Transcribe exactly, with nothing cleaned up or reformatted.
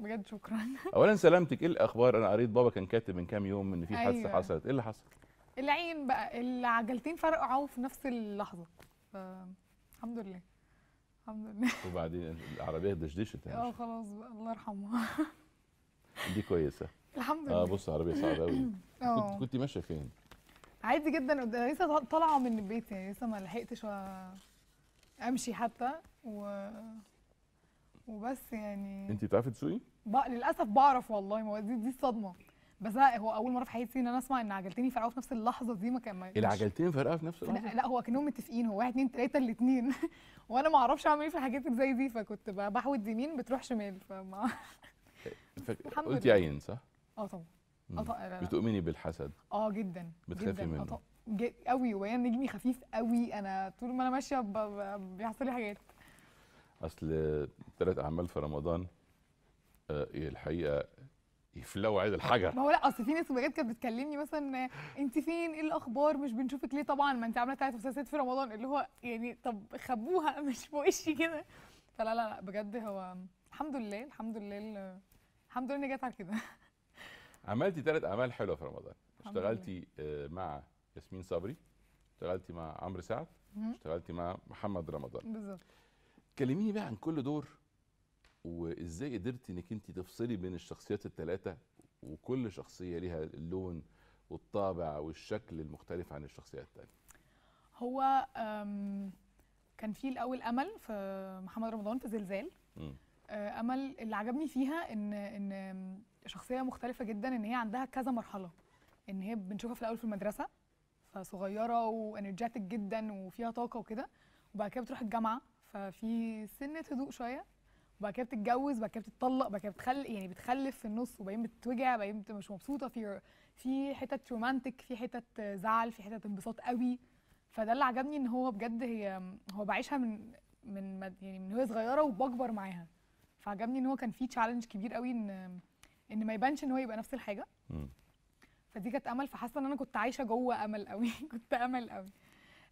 بجد شكرا. اولا سلامتك، ايه الاخبار؟ انا قريت بابا كان كاتب من كام يوم ان في حادثه أيوة. حصلت، ايه اللي حصل؟ العين بقى العجلتين فرقعوا في نفس اللحظه، ف الحمد لله الحمد لله. وبعدين العربيه دشدشت اه خلاص بقى الله يرحمها. دي كويسه. الحمد لله. اه بص عربيه صعبه قوي. اه كنت كنت ماشيه فين؟ عادي جدا، قد- لسه طالعه من البيت يعني، لسه ما لحقتش امشي حتى و... وبس يعني. انت بتعرفي تسوقي؟ ب... للاسف بعرف والله، ما هو دي دي الصدمه. بس لا، هو اول مره في حياتي ان انا اسمع ان عجلتين يفرقعوا في نفس اللحظه دي، ما كان ما كانش- العجلتين فرقعوا في نفس اللحظه؟ لا هو كانهم متفقين، هو واحد اتنين تلاته الاتنين. وانا ما اعرفش اعمل ايه في الحاجات اللي زي دي، فكنت ب- بحود يمين بتروح شمال، فما فك... الحمد قلتي لله. عين صح؟ اه طبعا. مم. اه طبعا. لا لا. بتؤمني بالحسد؟ اه جدا. بتخافي جدا. منه؟ اه طبعا ج- قوي، وهي نجمي خفيف قوي، انا طول ما انا ماشيه ب... ب... بيحصل لي حاجات. اصل ثلاث اعمال في رمضان آه الحقيقه يفلقوا عيد الحجر. ما هو لا، اصل في ناس بجد كانت بتكلمني مثلا انت فين، ايه الاخبار، مش بنشوفك ليه؟ طبعا ما انت عامله ثلاث مسلسلات في رمضان، اللي هو يعني طب خبوها مش في وشي كده. فلا لا لا بجد، هو الحمد لله الحمد لله ال- الحمد لله اني جت على كده. عملتي ثلاث اعمال حلوه في رمضان. الحمد لله. اشتغلتي آه مع ياسمين صبري، اشتغلتي مع عمرو سعد، مهم. اشتغلتي مع محمد رمضان. بالظبط. كلميني بقى عن كل دور، وازاي قدرتي انك انت تفصلي بين الشخصيات الثلاثه، وكل شخصيه ليها اللون والطابع والشكل المختلف عن الشخصيات الثانيه. هو أم، كان في الاول امل في محمد رمضان في زلزال. مم. آه، امل اللي عجبني فيها ان ان شخصيه مختلفه جدا، ان هي عندها كذا مرحله. ان هي بنشوفها في الاول في المدرسه، فصغيره وانرجيتك جدا وفيها طاقه وكده، وبعد كده بتروح الجامعه ففي سنه هدوء شويه، وبعد كده بتتجوز، بعد كده بتطلق، بعد كده بتخلف، يعني بتخلف في النص، وبعدين بتتوجع، بعدين بتبقى مش مبسوطه، في في حتت رومانتك، في حتت زعل، في حتت انبساط قوي. فده اللي عجبني، ان هو بجد هي هو بعيشها من من مد- يعني من وهي صغيره وبكبر معاها. فعجبني ان هو كان في تشالنج كبير قوي، ان ان ما يبانش ان هو يبقى نفس الحاجه. مم. فدي كانت امل، فحاسه ان انا كنت عايشه جوه امل قوي. كنت امل قوي.